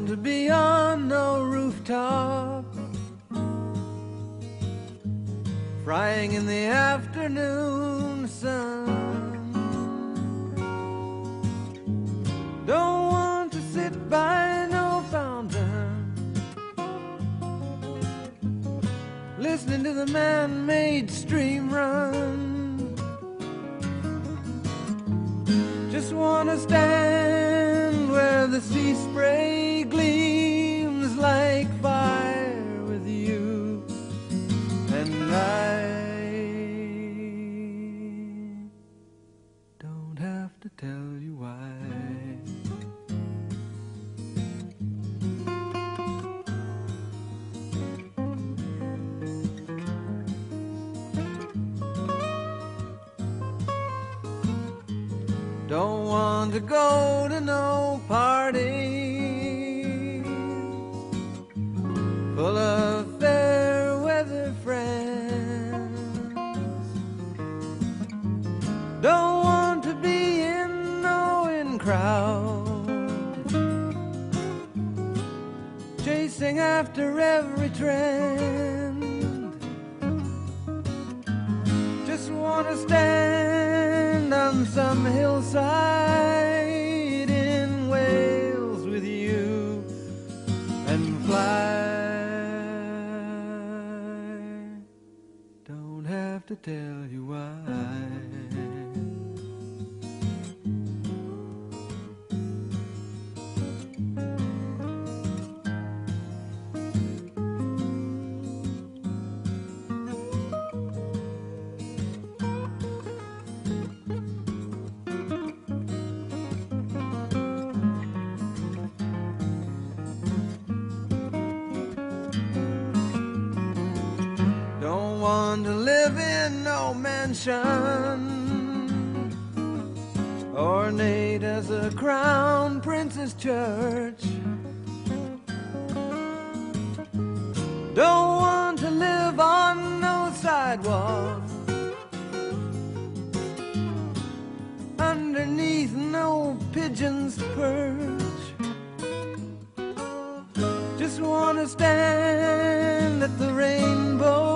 want to be on no rooftop, frying in the afternoon sun. Don't want to sit by no fountain, listening to the man-made stream run. Just want to stand where the sea spray gleams like fire with you, and I don't have to tell you why. Don't want to go to no party full of fair weather friends. Don't want to be in no in crowd, chasing after every trend. Just want to stand on some hillside in Wales with you and fly. Don't have to tell you why. Want to live in no mansion, ornate as a crown prince's church. Don't want to live on no sidewalk, underneath no pigeon's perch. Just want to stand at the rainbow